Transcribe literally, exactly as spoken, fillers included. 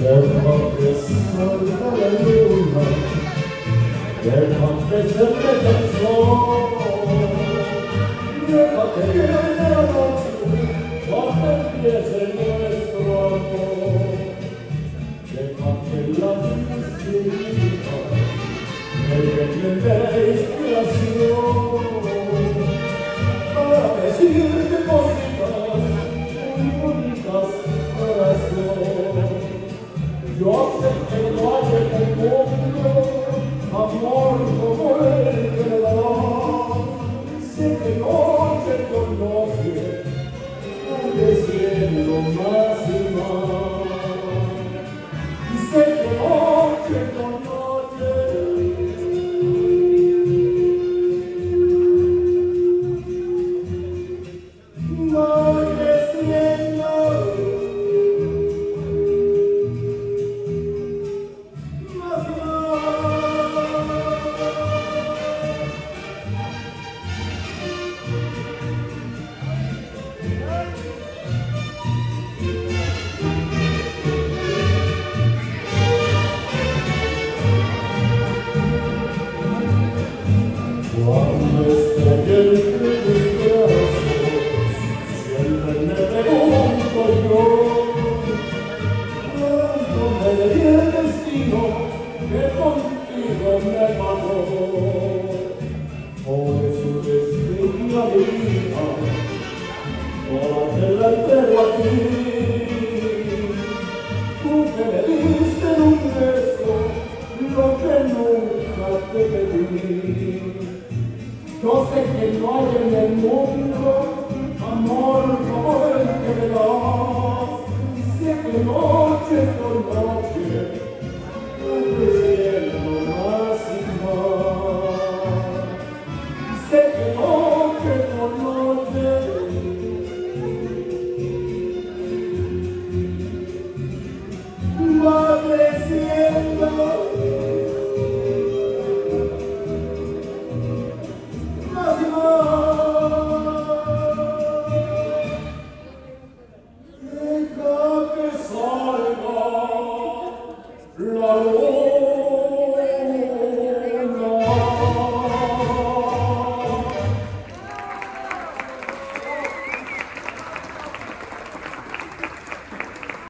deja que salga la luna, deja que se meta el sol, deja que llegue la noche, cuando empiece nuestro amor, deja que la felicidad me llene de inspiración para decirte cositas muy bonitas, corazón. Yo sé que no hay en el mundo amor como el que me das. Sé que noche con noche hay del cielo más y más. Y sé que noche con noche voy creciendo. Cuando estoy entre tus brazos, siempre me pregunto yo, ¿cuánto me debía el destino que contigo me mató? Por eso desde la vida, ahora te la entrego a ti. Tú que me diste en un beso lo que nunca te pedí. Yo sé que no hay en el mundo amor como el que me das. Y sé que noche por noche voy creciendo más y más. Y sé que noche por noche va creciendo. Deja que salga la luz.